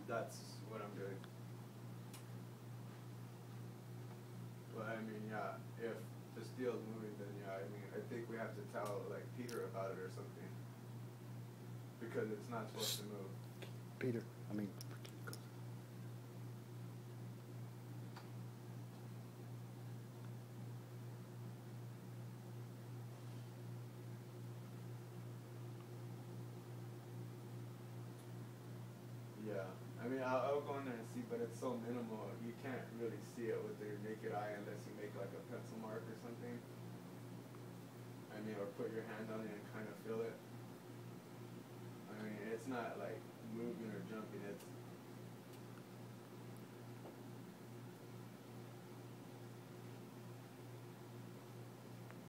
That's what I'm doing. But I mean, yeah, if the steel's moving, then yeah, I mean, I think we have to tell like Peter about it or something because it's not supposed to move. Peter, I mean. Yeah, I mean, I'll go in there and see, but it's so minimal. You can't really see it with your naked eye unless you make like a pencil mark or something. I mean, or put your hand on it and kind of feel it. I mean, it's not like moving or